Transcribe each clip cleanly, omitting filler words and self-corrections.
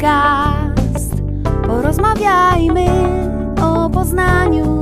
podcast. Porozmawiajmy o Poznaniu.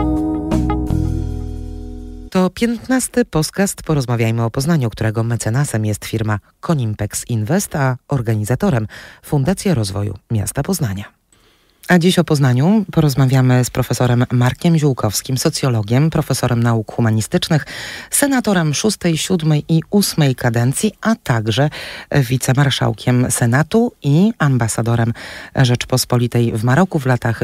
To 15. podcast Porozmawiajmy o Poznaniu, którego mecenasem jest firma Konimpex Invest, a organizatorem Fundacja Rozwoju Miasta Poznania. A dziś o Poznaniu porozmawiamy z profesorem Markiem Ziółkowskim, socjologiem, profesorem nauk humanistycznych, senatorem 6., 7. i 8. kadencji, a także wicemarszałkiem Senatu i ambasadorem Rzeczpospolitej w Maroku w latach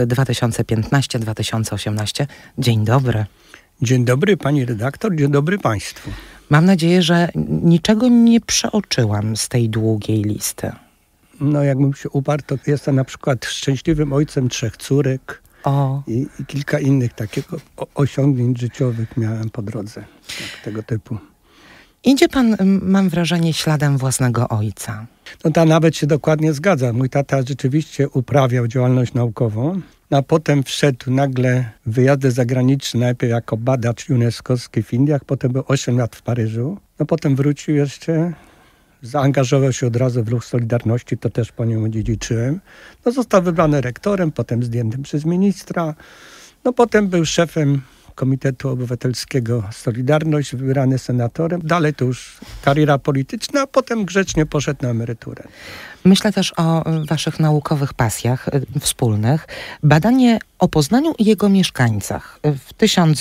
2015-2018. Dzień dobry. Dzień dobry pani redaktor, dzień dobry państwu. Mam nadzieję, że niczego nie przeoczyłam z tej długiej listy. No jakbym się uparł, to jestem na przykład szczęśliwym ojcem 3 córek i kilka innych takich osiągnięć życiowych miałem po drodze tego typu. Idzie pan, mam wrażenie, śladem własnego ojca. No ta nawet się dokładnie zgadza. Mój tata rzeczywiście uprawiał działalność naukową, a potem wszedł nagle w wyjazdy zagraniczne, najpierw jako badacz UNESCO-wski w Indiach, potem był 8 lat w Paryżu, no potem wrócił jeszcze. Zaangażował się od razu w ruch Solidarności, to też po niemu dziedziczyłem. No został wybrany rektorem, potem zdjętym przez ministra. No potem był szefem Komitetu Obywatelskiego Solidarność, wybrany senatorem. Dalej to już kariera polityczna, a potem grzecznie poszedł na emeryturę. Myślę też o waszych naukowych pasjach wspólnych. Badanie o Poznaniu i jego mieszkańcach w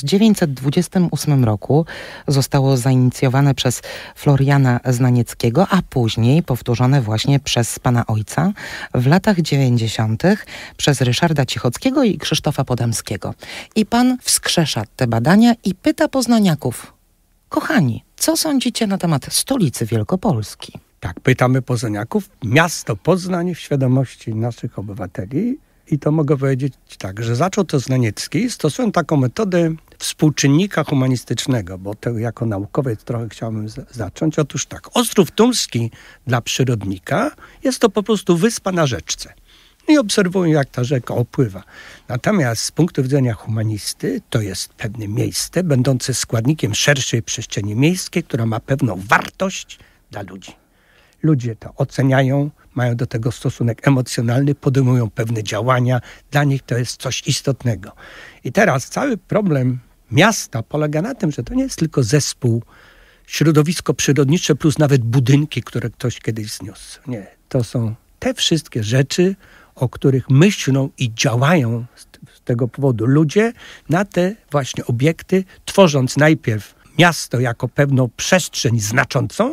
1928 roku zostało zainicjowane przez Floriana Znanieckiego, a później powtórzone właśnie przez pana ojca w latach 90. przez Ryszarda Cichockiego i Krzysztofa Podamskiego. I pan wskrzesza te badania i pyta poznaniaków: kochani, co sądzicie na temat stolicy Wielkopolski? Tak, pytamy poznaniaków. Miasto Poznań w świadomości naszych obywateli. I to mogę powiedzieć tak, że zaczął to Znaniecki, stosując taką metodę współczynnika humanistycznego, bo to jako naukowiec trochę chciałbym zacząć. Otóż tak, Ostrów Tumski dla przyrodnika jest to po prostu wyspa na rzeczce. I obserwują, jak ta rzeka opływa. Natomiast z punktu widzenia humanisty to jest pewne miejsce będące składnikiem szerszej przestrzeni miejskiej, która ma pewną wartość dla ludzi. Ludzie to oceniają, mają do tego stosunek emocjonalny, podejmują pewne działania. Dla nich to jest coś istotnego. I teraz cały problem miasta polega na tym, że to nie jest tylko zespół, środowisko przyrodnicze plus nawet budynki, które ktoś kiedyś zniósł. Nie, to są te wszystkie rzeczy, o których myślą i działają z tego powodu ludzie na te właśnie obiekty, tworząc najpierw miasto jako pewną przestrzeń znaczącą,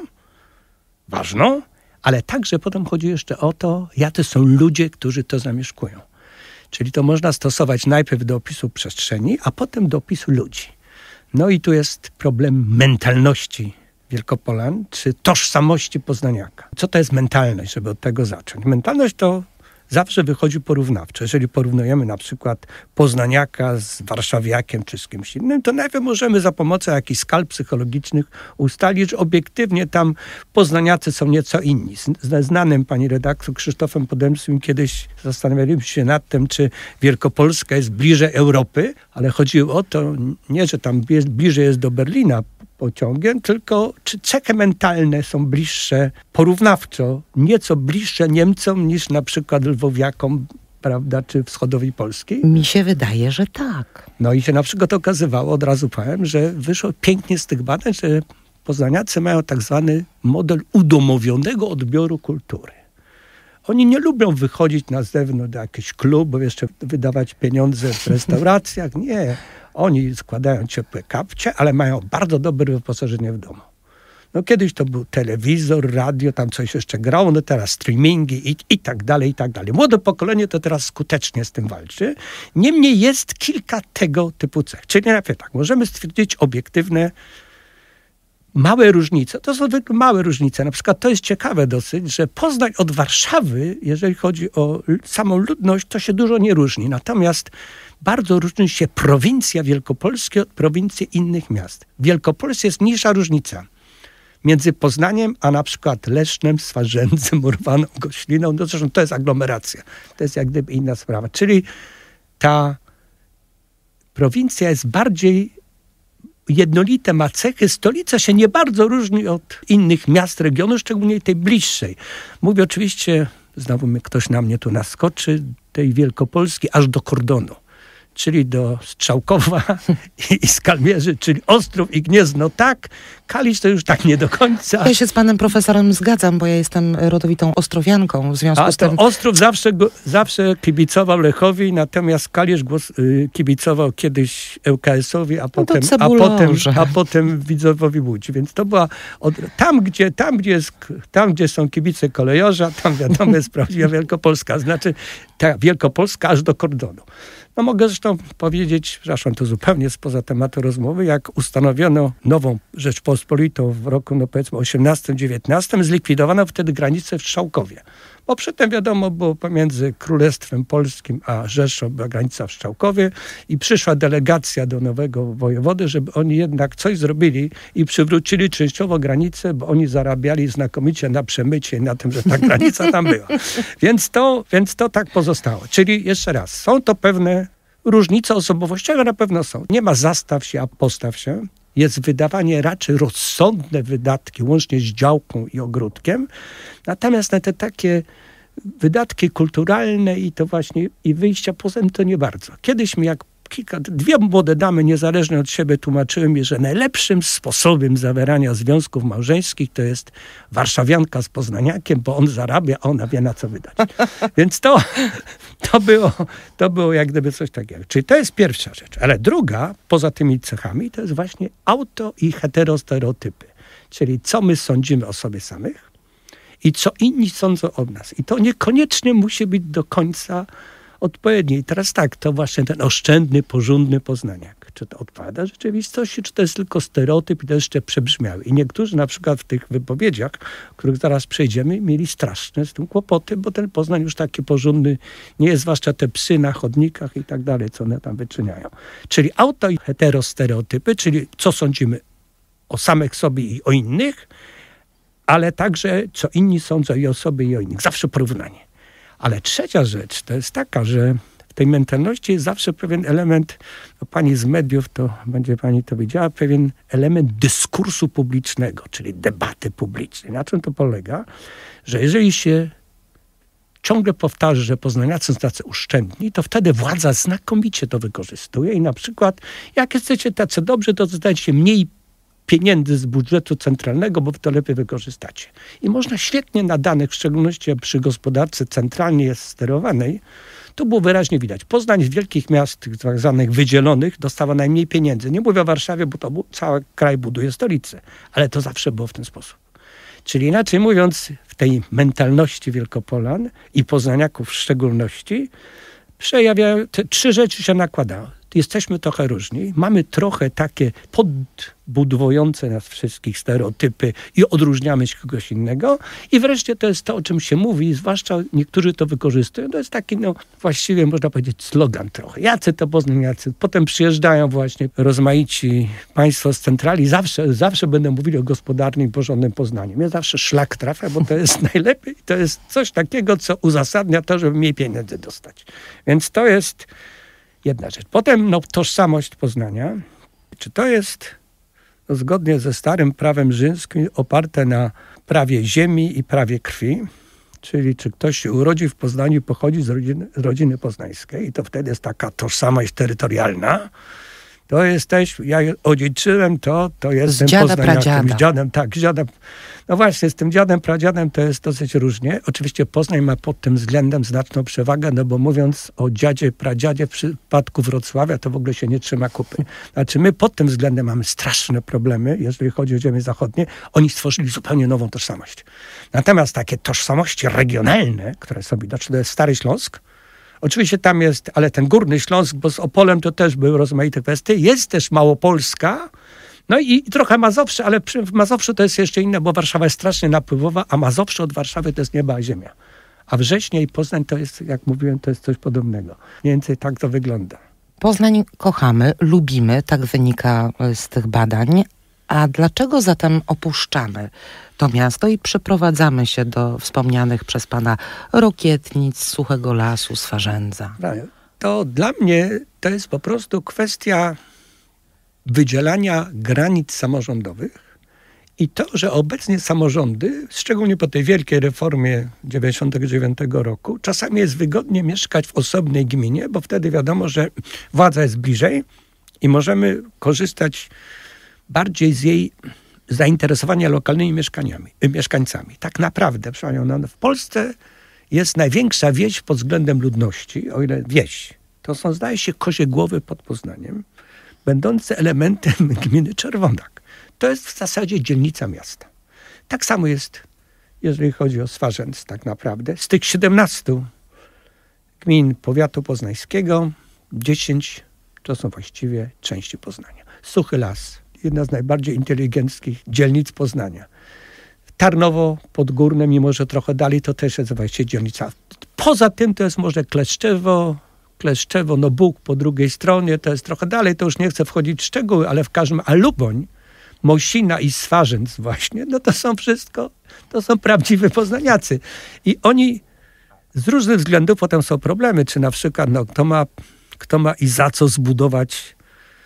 ważną, ale także potem chodzi jeszcze o to, jacy są ludzie, którzy to zamieszkują. Czyli to można stosować najpierw do opisu przestrzeni, a potem do opisu ludzi. No i tu jest problem mentalności Wielkopolan, czy tożsamości poznaniaka. Co to jest mentalność, żeby od tego zacząć? Mentalność to zawsze wychodzi porównawczo. Jeżeli porównujemy na przykład poznaniaka z warszawiakiem czy z kimś innym, to najpierw możemy za pomocą jakichś skal psychologicznych ustalić, że obiektywnie tam poznaniacy są nieco inni. Ze znanym pani redaktor Krzysztofem Podemskim kiedyś zastanawialiśmy się nad tym, czy Wielkopolska jest bliżej Europy, ale chodziło o to, nie, że tam bliżej jest do Berlina pociągiem, tylko czy cechy mentalne są bliższe porównawczo, nieco bliższe Niemcom niż na przykład lwowiakom, prawda, czy wschodowi Polski? Mi się wydaje, że tak. No i się na przykład okazywało, od razu powiem, że wyszło pięknie z tych badań, że poznaniacy mają tak zwany model udomowionego odbioru kultury. Oni nie lubią wychodzić na zewnątrz do jakichś klubów, jeszcze wydawać pieniądze w restauracjach. Nie. Oni składają ciepłe kapcie, ale mają bardzo dobre wyposażenie w domu. No kiedyś to był telewizor, radio, tam coś jeszcze grało, no teraz streamingi i tak dalej, i tak dalej. Młode pokolenie to teraz skutecznie z tym walczy. Niemniej jest kilka tego typu cech. Czyli najpierw tak, możemy stwierdzić obiektywne małe różnice. To są zwykle małe różnice. Na przykład to jest ciekawe dosyć, że Poznań od Warszawy, jeżeli chodzi o samą ludność, to się dużo nie różni. Natomiast bardzo różni się prowincja wielkopolska od prowincji innych miast. W Wielkopolsce jest mniejsza różnica między Poznaniem, a na przykład Lesznem, Swarzędzem, Urwaną, Gośliną. No zresztą to jest aglomeracja. To jest jak gdyby inna sprawa. Czyli ta prowincja jest bardziej jednolite, ma cechy. Stolica się nie bardzo różni od innych miast regionu, szczególnie tej bliższej. Mówię oczywiście znowu ktoś na mnie tu naskoczy, tej Wielkopolski aż do Kordonu, czyli do Strzałkowa i Skalmierzy, czyli Ostrów i Gniezno. Tak, Kalisz to już tak nie do końca. Ja się z panem profesorem zgadzam, bo ja jestem rodowitą ostrowianką, w związku z tym... Ostrów zawsze kibicował Lechowi, natomiast Kalisz kibicował kiedyś ŁKS-owi, a potem Widzewowi Łódź. Więc to była... Tam, gdzie są kibice kolejorza, tam wiadomo jest prawdziwa Wielkopolska. Znaczy ta Wielkopolska aż do Kordonu. No mogę zresztą powiedzieć, przepraszam, to zupełnie spoza tematu rozmowy, jak ustanowiono nową Rzeczpospolitą w roku, powiedzmy 18-19, zlikwidowano wtedy granicę w Strzałkowie. Bo przedtem wiadomo było pomiędzy Królestwem Polskim a Rzeszą była granica w Strzałkowie i przyszła delegacja do nowego wojewody, żeby oni jednak coś zrobili i przywrócili częściowo granicę, bo oni zarabiali znakomicie na przemycie i na tym, że ta granica tam była. Więc to tak pozostało. Czyli jeszcze raz, są to pewne różnice osobowościowe, na pewno są. Nie ma zastaw się, a postaw się. Jest wydawanie raczej rozsądne wydatki, łącznie z działką i ogródkiem. Natomiast na te takie wydatki kulturalne i to właśnie i wyjścia poza tym to nie bardzo. Kiedyś mi dwie młode damy niezależnie od siebie tłumaczyły mi, że najlepszym sposobem zawierania związków małżeńskich to jest warszawianka z poznaniakiem, bo on zarabia, a ona wie na co wydać. Więc to było jak gdyby coś takiego. Czyli to jest pierwsza rzecz. Ale druga, poza tymi cechami, to jest właśnie auto i heterostereotypy. Czyli co my sądzimy o sobie samych i co inni sądzą o nas. I to niekoniecznie musi być do końca odpowiednie. I teraz tak, to właśnie ten oszczędny, porządny poznaniak. Czy to odpowiada rzeczywistości, czy to jest tylko stereotyp i to jeszcze przebrzmiały. I niektórzy na przykład w tych wypowiedziach, o których zaraz przejdziemy, mieli straszne z tym kłopoty, bo ten Poznań już taki porządny nie jest, zwłaszcza te psy na chodnikach i tak dalej, co one tam wyczyniają. Czyli auto i heterostereotypy, czyli co sądzimy o samych sobie i o innych, ale także co inni sądzą i o sobie i o innych. Zawsze porównanie. Ale trzecia rzecz to jest taka, że w tej mentalności jest zawsze pewien element, no pani z mediów, to będzie pani to wiedziała, pewien element dyskursu publicznego, czyli debaty publicznej. Na czym to polega? Że jeżeli się ciągle powtarza, że poznaniacy są tacy oszczędni, to wtedy władza znakomicie to wykorzystuje i na przykład jak jesteście tacy dobrzy, to dostajecie mniej pieniędzy z budżetu centralnego, bo wy to lepiej wykorzystacie. I można świetnie na danych, w szczególności przy gospodarce centralnie jest sterowanej, to było wyraźnie widać. Poznań z wielkich miast, tych tak zwanych wydzielonych, dostawa najmniej pieniędzy. Nie mówię o Warszawie, bo to cały kraj buduje stolicę, ale to zawsze było w ten sposób. Czyli inaczej mówiąc, w tej mentalności Wielkopolan i poznaniaków w szczególności przejawiają, te trzy rzeczy się nakładają. Jesteśmy trochę różni, mamy trochę takie podbudowujące nas wszystkich stereotypy i odróżniamy się kogoś innego. I wreszcie to jest to, o czym się mówi, zwłaszcza niektórzy to wykorzystują. To jest taki, właściwie można powiedzieć slogan trochę. Jacy to poznaniacy. Potem przyjeżdżają właśnie rozmaici państwo z centrali. Zawsze będą mówili o gospodarnym i porządnym Poznaniu. Mnie zawsze szlak trafia, bo to jest najlepiej. To jest coś takiego, co uzasadnia to, żeby mniej pieniędzy dostać. Więc to jest jedna rzecz. Potem tożsamość Poznania. Czy to jest zgodnie ze starym prawem rzymskim oparte na prawie ziemi i prawie krwi? Czyli czy ktoś się urodzi w Poznaniu, pochodzi z rodziny poznańskiej i to wtedy jest taka tożsamość terytorialna. To jesteś, ja odziedziczyłem to jestem poznaniakiem. Z dziadem, tak, z dziadem. No właśnie, z tym dziadem, pradziadem to jest dosyć różnie. Oczywiście Poznań ma pod tym względem znaczną przewagę, no bo mówiąc o dziadzie, pradziadzie w przypadku Wrocławia, to w ogóle się nie trzyma kupy. Znaczy my pod tym względem mamy straszne problemy, jeżeli chodzi o ziemię zachodnie. Oni stworzyli zupełnie nową tożsamość. Natomiast takie tożsamości regionalne, które są widoczne, to jest Stary Śląsk. Oczywiście tam jest, ale ten Górny Śląsk, bo z Opolem to też były rozmaite kwestie. Jest też Małopolska, no i trochę Mazowsze, ale w Mazowszu to jest jeszcze inne, bo Warszawa jest strasznie napływowa, a Mazowsze od Warszawy to jest nieba a ziemia. A Wrześnie i Poznań to jest, jak mówiłem, to jest coś podobnego. Mniej więcej tak to wygląda. Poznań kochamy, lubimy, tak wynika z tych badań. A dlaczego zatem opuszczamy to miasto i przeprowadzamy się do wspomnianych przez pana Rokietnic, Suchego Lasu, Swarzędza? To dla mnie to jest po prostu kwestia wydzielania granic samorządowych I to, że obecnie samorządy, szczególnie po tej wielkiej reformie 99 roku, czasami jest wygodnie mieszkać w osobnej gminie, bo wtedy wiadomo, że władza jest bliżej i możemy korzystać bardziej z jej zainteresowania lokalnymi mieszkańcami. Tak naprawdę, proszę panią, w Polsce jest największa wieś pod względem ludności, o ile wieś. To są, zdaje się, Kozie Głowy pod Poznaniem, będące elementem gminy Czerwonak. To jest w zasadzie dzielnica miasta. Tak samo jest, jeżeli chodzi o Swarzędz tak naprawdę. Z tych 17 gmin powiatu poznańskiego 10 to są właściwie części Poznania. Suchy Las, jedna z najbardziej inteligenckich dzielnic Poznania. Tarnowo Podgórne, mimo że trochę dalej, to też jest właściwie dzielnica. Poza tym to jest może Kleszczewo, no Bóg po drugiej stronie, to jest trochę dalej, to już nie chcę wchodzić w szczegóły, ale w każdym, a Luboń, Mosina i Swarzędz właśnie, no to są wszystko, to są prawdziwi poznaniacy. I oni z różnych względów potem są problemy, czy na przykład no, kto ma i za co zbudować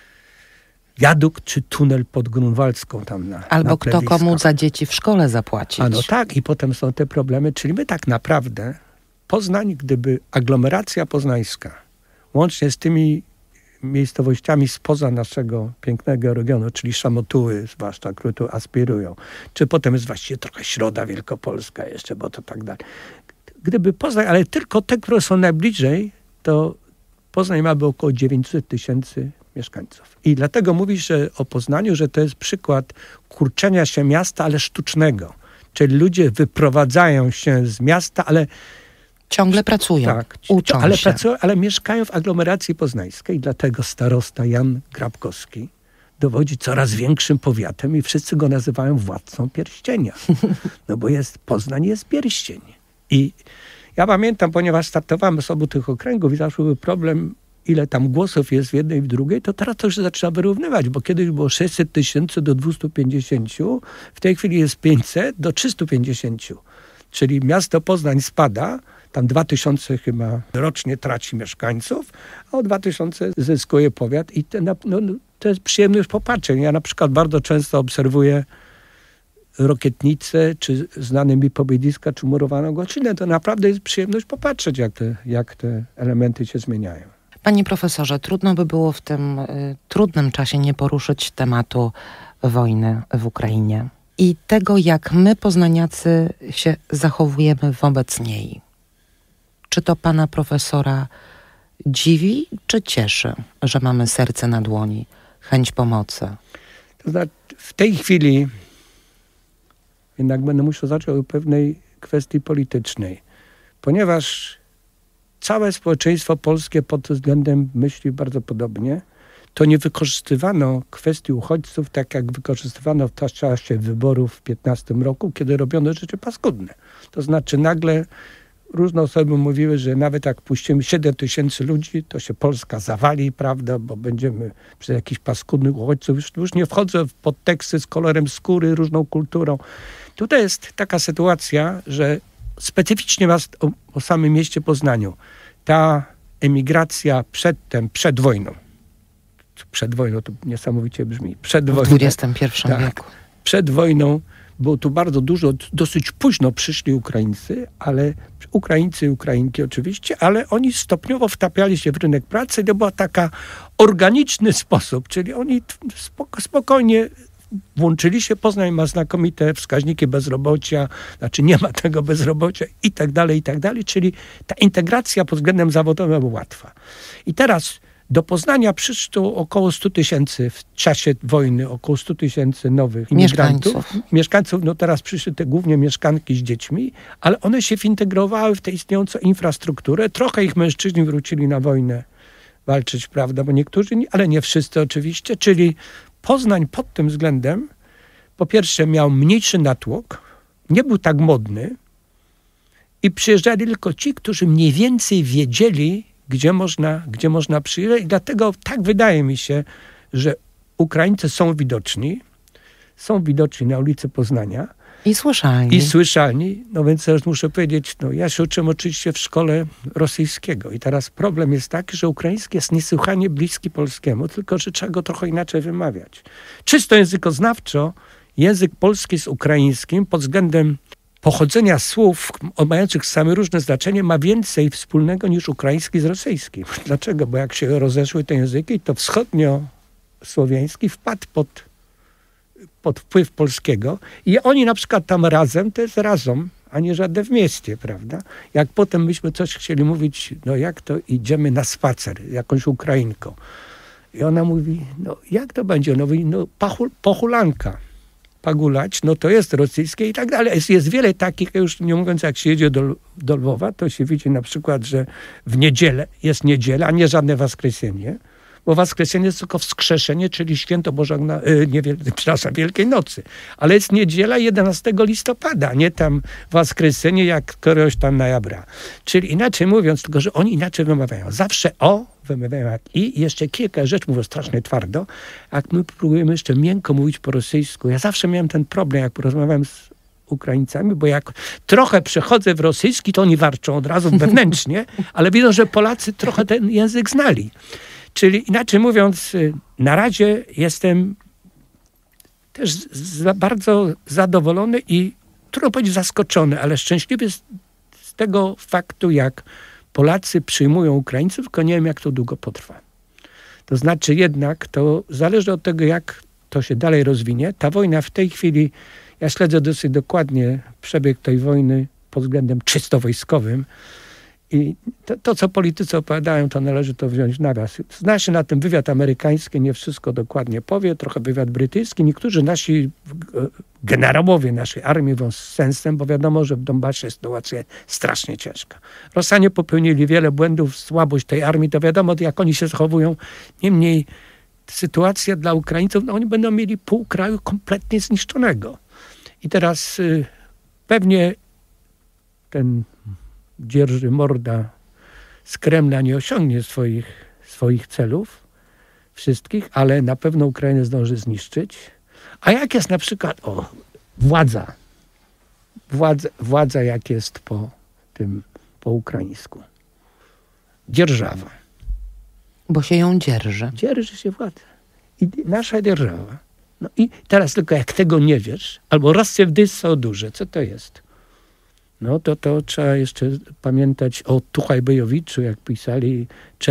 wiadukt czy tunel pod Grunwaldzką tam albo kto komu za dzieci w szkole zapłacić. A no tak, i potem są te problemy, czyli my tak naprawdę Poznań, gdyby aglomeracja poznańska, łącznie z tymi miejscowościami spoza naszego pięknego regionu, czyli Szamotuły zwłaszcza, które tu aspirują, czy potem jest właściwie trochę Środa Wielkopolska jeszcze, bo to tak dalej. Gdyby Poznań, ale tylko te, które są najbliżej, to Poznań ma około 900 000 mieszkańców. I dlatego mówisz że o Poznaniu, że to jest przykład kurczenia się miasta, ale sztucznego. Czyli ludzie wyprowadzają się z miasta, ale ciągle pracują, tak, uczą ale się. pracują, ale mieszkają w aglomeracji poznańskiej. Dlatego starosta Jan Grabkowski dowodzi coraz większym powiatem i wszyscy go nazywają władcą pierścienia. No bo Poznań jest pierścień. I ja pamiętam, ponieważ startowałem z obu tych okręgów i zawsze był problem, ile tam głosów jest w jednej i w drugiej, to teraz to już zaczyna wyrównywać, bo kiedyś było 600 000 do 250, w tej chwili jest 500 do 350. Czyli miasto Poznań spada, tam 2000 chyba rocznie traci mieszkańców, a o 2000 zyskuje powiat i to jest przyjemność popatrzeć. Ja na przykład bardzo często obserwuję Rokietnicę, czy znane mi Pobiedziska, czy Murowaną Gościnę. To naprawdę jest przyjemność popatrzeć, jak te elementy się zmieniają. Panie profesorze, trudno by było w tym trudnym czasie nie poruszyć tematu wojny w Ukrainie i tego, jak my, poznaniacy, się zachowujemy wobec niej. Czy to pana profesora dziwi, czy cieszy, że mamy serce na dłoni, chęć pomocy? To znaczy, w tej chwili jednak będę musiał zacząć od pewnej kwestii politycznej, ponieważ całe społeczeństwo polskie pod tym względem myśli bardzo podobnie, to nie wykorzystywano kwestii uchodźców tak, jak wykorzystywano w czasie wyborów w 2015 roku, kiedy robiono rzeczy paskudne. To znaczy nagle różne osoby mówiły, że nawet jak puścimy 7 000 ludzi, to się Polska zawali, prawda, bo będziemy przez jakichś paskudnych uchodźców. Już nie wchodzę w podteksty z kolorem skóry, różną kulturą. Tutaj jest taka sytuacja, że specyficznie o samym mieście Poznaniu. Ta emigracja przed wojną to niesamowicie brzmi. Przed wojną, w XXI wieku. Przed wojną było tu bardzo dużo, dosyć późno przyszli Ukraińcy, Ukraińcy i Ukrainki oczywiście, ale oni stopniowo wtapiali się w rynek pracy. To był taki organiczny sposób, czyli oni spokojnie włączyli się. Poznań ma znakomite wskaźniki bezrobocia, znaczy nie ma tego bezrobocia i tak dalej, czyli ta integracja pod względem zawodowym była łatwa. I teraz do Poznania przyszło około 100 000 w czasie wojny, około 100 000 nowych imigrantów. Mieszkańców, no teraz przyszły te głównie mieszkanki z dziećmi, ale one się wintegrowały w tę istniejącą infrastrukturę. Trochę ich mężczyźni wrócili na wojnę walczyć, prawda, bo niektórzy, ale nie wszyscy oczywiście, czyli Poznań pod tym względem po pierwsze miał mniejszy natłok, nie był tak modny i przyjeżdżali tylko ci, którzy mniej więcej wiedzieli, gdzie można przyjechać. I dlatego tak wydaje mi się, że Ukraińcy są widoczni na ulicy Poznania. I słyszalni. No więc teraz muszę powiedzieć, ja się uczyłem oczywiście w szkole rosyjskiego i teraz problem jest taki, że ukraiński jest niesłychanie bliski polskiemu, tylko że trzeba go trochę inaczej wymawiać. Czysto językoznawczo język polski z ukraińskim pod względem pochodzenia słów mających same różne znaczenie ma więcej wspólnego niż ukraiński z rosyjskim. Dlaczego? Bo jak się rozeszły te języki, to wschodniosłowiański wpadł pod wpływ polskiego i oni na przykład tam razem, to jest razem, a nie żadne w mieście, prawda? Jak potem myśmy coś chcieli mówić, no jak to idziemy na spacer, jakąś Ukrainką. I ona mówi, no jak to będzie? No mówi, no pochulanka. Pagulać, no to jest rosyjskie i tak dalej. Jest wiele takich, już nie mówiąc, jak się jedzie do Lwowa, to się widzi na przykład, że w niedzielę jest niedziela, a nie żadne Waskresienie, bo Waskresienie jest tylko wskrzeszenie, czyli święto Wielkiej Nocy. Ale jest niedziela 11 listopada, nie tam Waskresienie jak któregoś tam najabra. Czyli inaczej mówiąc, tylko że oni inaczej wymawiają. Zawsze wymawiają jak i jeszcze kilka rzeczy mówią strasznie twardo. Jak my próbujemy jeszcze miękko mówić po rosyjsku. Ja zawsze miałem ten problem, jak rozmawiałem z Ukraińcami, bo jak trochę przechodzę w rosyjski, to oni warczą od razu wewnętrznie, ale widzą, że Polacy trochę ten język znali. Czyli inaczej mówiąc, na razie jestem też bardzo zadowolony i trudno powiedzieć zaskoczony, ale szczęśliwy z tego faktu, jak Polacy przyjmują Ukraińców, tylko nie wiem, jak to długo potrwa. To znaczy jednak to zależy od tego, jak to się dalej rozwinie. Ta wojna w tej chwili, ja śledzę dosyć dokładnie przebieg tej wojny pod względem czysto wojskowym i to co politycy opowiadają, to należy to wziąć w nawias. Zna się na tym wywiad amerykański, nie wszystko dokładnie powie, trochę wywiad brytyjski. Niektórzy nasi generałowie naszej armii mówią z sensem, bo wiadomo, że w Donbasie sytuacja strasznie ciężka. Rosjanie popełnili wiele błędów, słabość tej armii, to wiadomo, jak oni się zachowują. Niemniej sytuacja dla Ukraińców, no oni będą mieli pół kraju kompletnie zniszczonego. I teraz pewnie ten dzierży morda z Kremla nie osiągnie swoich celów wszystkich, ale na pewno Ukrainę zdąży zniszczyć. A jak jest na przykład władza jak jest po ukraińsku? Dzierżawa. Bo się ją dzierży. Dzierży się władza. I nasza dzierżawa. No i teraz tylko jak tego nie wiesz, albo rozsewdystwo duże, co to jest? No to trzeba jeszcze pamiętać o Tuchajbejowiczu, jak pisali,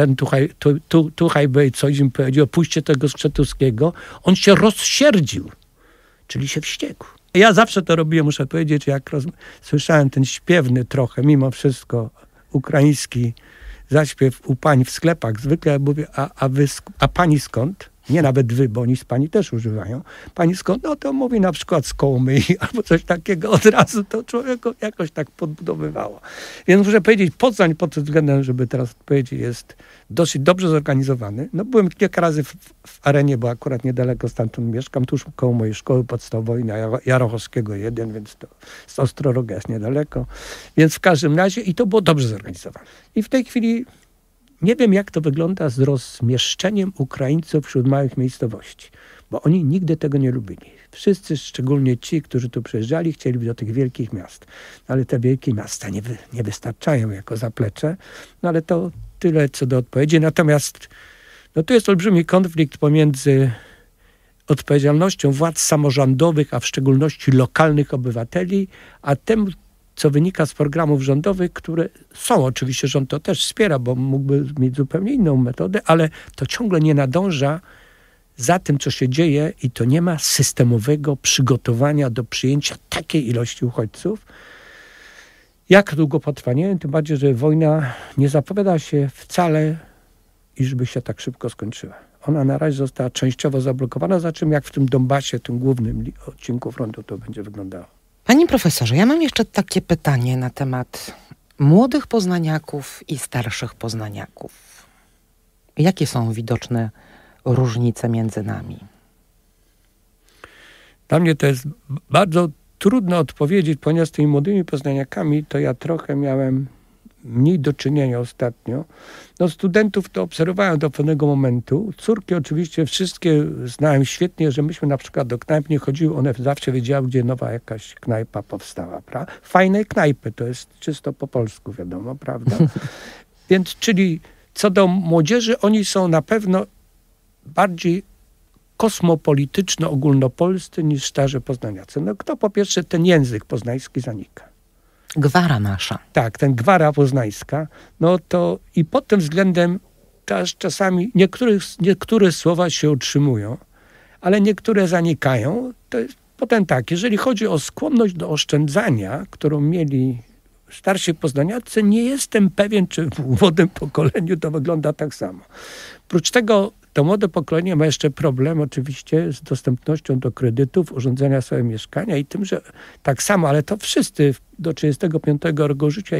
Tuchajbej coś im powiedział, opuśćcie tego Skrzetuskiego. On się rozsierdził, czyli się wściekł. Ja zawsze to robiłem, muszę powiedzieć, jak słyszałem ten śpiewny trochę, mimo wszystko, ukraiński zaśpiew u pań w sklepach. Zwykle ja mówię, a pani skąd? Nie nawet wy, bo oni z pani też używają. Pani skąd? No to mówi na przykład z Kołomyi albo coś takiego. Od razu to człowieku jakoś tak podbudowywało. Więc muszę powiedzieć, Poznań pod tym względem, żeby teraz powiedzieć, jest dosyć dobrze zorganizowany. No byłem kilka razy w Arenie, bo akurat niedaleko stamtąd mieszkam, tuż koło mojej szkoły podstawowej na Jarochowskiego 1, więc to z Ostroroga jest niedaleko. Więc w każdym razie i to było dobrze zorganizowane. I w tej chwili nie wiem, jak to wygląda z rozmieszczeniem Ukraińców wśród małych miejscowości, bo oni nigdy tego nie lubili. Wszyscy, szczególnie ci, którzy tu przyjeżdżali, chcieli być do tych wielkich miast. Ale te wielkie miasta nie wystarczają jako zaplecze. No ale to tyle co do odpowiedzi. Natomiast no, tu jest olbrzymi konflikt pomiędzy odpowiedzialnością władz samorządowych, a w szczególności lokalnych obywateli, a tym, co wynika z programów rządowych, które są, oczywiście rząd to też wspiera, bo mógłby mieć zupełnie inną metodę, ale to ciągle nie nadąża za tym, co się dzieje i to nie ma systemowego przygotowania do przyjęcia takiej ilości uchodźców. Jak długo potrwa? Nie wiem, tym bardziej, że wojna nie zapowiada się wcale, iżby się tak szybko skończyła. Ona na razie została częściowo zablokowana, za czym jak w tym Donbasie, tym głównym odcinku frontu to będzie wyglądało. Panie profesorze, ja mam jeszcze takie pytanie na temat młodych poznaniaków i starszych poznaniaków. Jakie są widoczne różnice między nami? Dla mnie to jest bardzo trudno odpowiedzieć, ponieważ z tymi młodymi poznaniakami to ja trochę miałem mniej do czynienia ostatnio. No studentów to obserwowałem do pewnego momentu. Córki oczywiście wszystkie znałem świetnie, że myśmy na przykład do knajp nie chodziły, one zawsze wiedziały, gdzie nowa jakaś knajpa powstała. Prawda? Fajne knajpy, to jest czysto po polsku wiadomo, prawda? Więc czyli co do młodzieży, oni są na pewno bardziej kosmopolityczno-ogólnopolscy niż starzy poznaniacy. No kto po pierwsze ten język poznański zanika. Gwara nasza. Tak, ten gwara poznańska, no to i pod tym względem też czasami niektóre słowa się utrzymują, ale niektóre zanikają. To jest potem tak, jeżeli chodzi o skłonność do oszczędzania, którą mieli starsi poznaniacy, nie jestem pewien, czy w młodym pokoleniu to wygląda tak samo. Oprócz tego to młode pokolenie ma jeszcze problem oczywiście z dostępnością do kredytów, urządzenia sobie mieszkania i tym, że tak samo, ale to wszyscy do 35 roku życia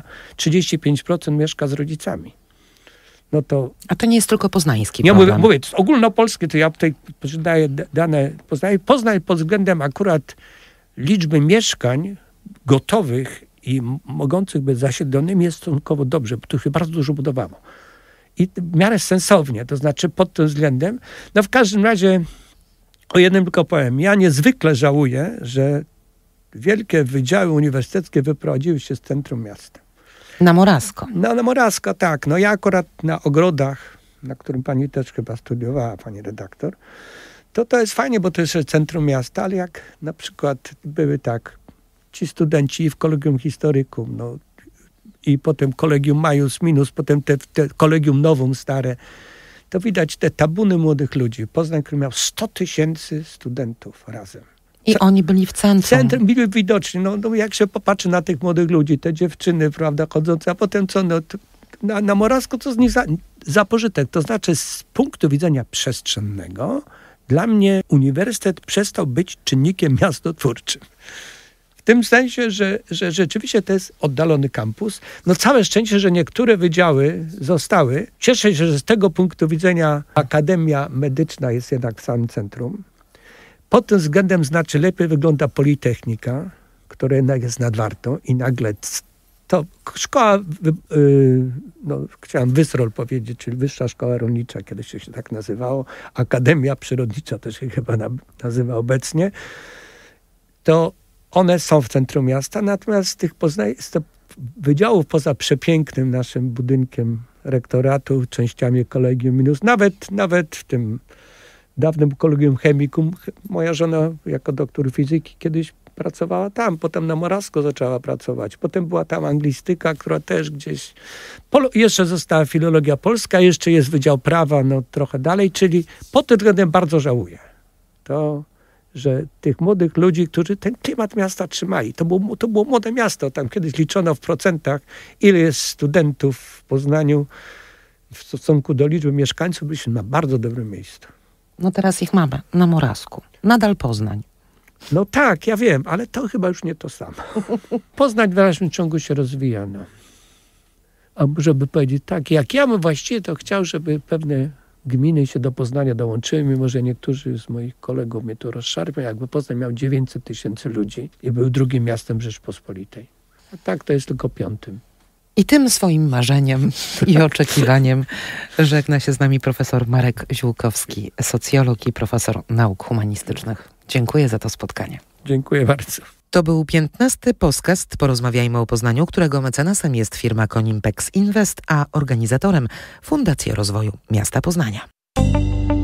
35% mieszka z rodzicami. No to, a to nie jest tylko poznański nie problem. Mówię, to jest ogólnopolskie, to ja tutaj daję dane Poznań pod względem akurat liczby mieszkań gotowych i mogących być zasiedlonymi jest stosunkowo dobrze, bo tu się bardzo dużo budowało. I w miarę sensownie, to znaczy pod tym względem. No w każdym razie o jednym tylko powiem. Ja niezwykle żałuję, że wielkie wydziały uniwersyteckie wyprowadziły się z centrum miasta. Na Morasko. No na Morasko, tak. No ja akurat na ogrodach, na którym pani też chyba studiowała, pani redaktor, to jest fajnie, bo to jest centrum miasta, ale jak na przykład były tak ci studenci w Collegium Historicum, no i potem Collegium Maius Minus, potem te Collegium Novum stare, to widać te tabuny młodych ludzi. Poznań, który miał 100 000 studentów razem. I oni byli w centrum. W centrum byli widoczni. No jak się popatrzy na tych młodych ludzi, te dziewczyny, prawda, chodzące, a potem co, no na Morasko to z nich za pożytek. To znaczy z punktu widzenia przestrzennego dla mnie uniwersytet przestał być czynnikiem miastotwórczym. W tym sensie, że rzeczywiście to jest oddalony kampus. No całe szczęście, że niektóre wydziały zostały. Cieszę się, że z tego punktu widzenia Akademia Medyczna jest jednak w samym centrum. Pod tym względem znacznie lepiej wygląda Politechnika, która jednak jest nad Wartą i nagle to szkoła, chciałem Wysrol powiedzieć, czyli Wyższa Szkoła Rolnicza, kiedyś się tak nazywało, Akademia Przyrodnicza też się chyba nazywa obecnie, to one są w centrum miasta, natomiast z tych wydziałów poza przepięknym naszym budynkiem rektoratu, częściami Collegium Minus, nawet w tym dawnym Collegium Chemicum, moja żona jako doktor fizyki kiedyś pracowała tam, potem na Morasko zaczęła pracować, potem była tam anglistyka, która też gdzieś, jeszcze została filologia polska, jeszcze jest Wydział Prawa, no trochę dalej, czyli pod tym względem bardzo żałuję. To, że tych młodych ludzi, którzy ten klimat miasta trzymali. To było młode miasto. Tam kiedyś liczono w procentach, ile jest studentów w Poznaniu w stosunku do liczby mieszkańców. Byliśmy na bardzo dobrym miejscu. No teraz ich mamy na Morasku. Nadal Poznań. No tak, ja wiem, ale to chyba już nie to samo. Poznań w dalszym ciągu się rozwija. No. A żeby powiedzieć tak, jak ja bym właściwie to chciał, żeby pewne gminy się do Poznania dołączyły, mimo że niektórzy z moich kolegów mnie tu rozszarpią, jakby Poznań miał 900 000 ludzi i był drugim miastem Rzeczpospolitej. A tak to jest tylko 5. I tym swoim marzeniem i oczekiwaniem żegna się z nami profesor Marek Ziółkowski, socjolog i profesor nauk humanistycznych. Dziękuję za to spotkanie. Dziękuję bardzo. To był 15. podcast Porozmawiajmy o Poznaniu, którego mecenasem jest firma Konimpex Invest, a organizatorem Fundacja Rozwoju Miasta Poznania.